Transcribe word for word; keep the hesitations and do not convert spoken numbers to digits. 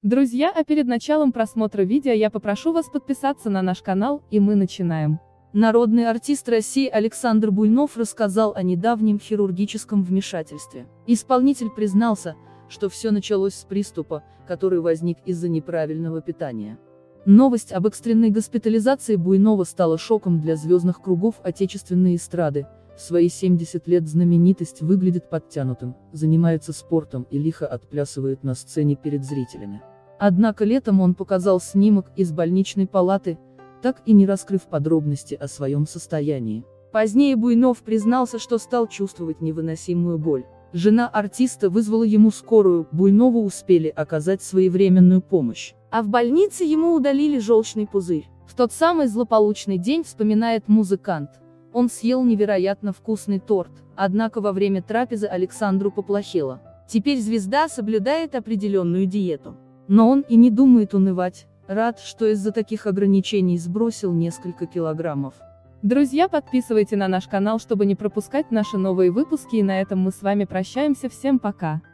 Друзья, а перед началом просмотра видео я попрошу вас подписаться на наш канал, и мы начинаем. Народный артист России Александр Буйнов рассказал о недавнем хирургическом вмешательстве. Исполнитель признался, что все началось с приступа, который возник из-за неправильного питания. Новость об экстренной госпитализации Буйнова стала шоком для звездных кругов отечественной эстрады. В свои семьдесят лет знаменитость выглядит подтянутым, занимается спортом и лихо отплясывает на сцене перед зрителями. Однако летом он показал снимок из больничной палаты, так и не раскрыв подробности о своем состоянии. Позднее Буйнов признался, что стал чувствовать невыносимую боль. Жена артиста вызвала ему скорую, Буйнову успели оказать своевременную помощь. А в больнице ему удалили желчный пузырь. В тот самый злополучный день, вспоминает музыкант, он съел невероятно вкусный торт, однако во время трапезы Александру поплохело. Теперь звезда соблюдает определенную диету. Но он и не думает унывать, рад, что из-за таких ограничений сбросил несколько килограммов. Друзья, подписывайтесь на наш канал, чтобы не пропускать наши новые выпуски, и на этом мы с вами прощаемся, всем пока.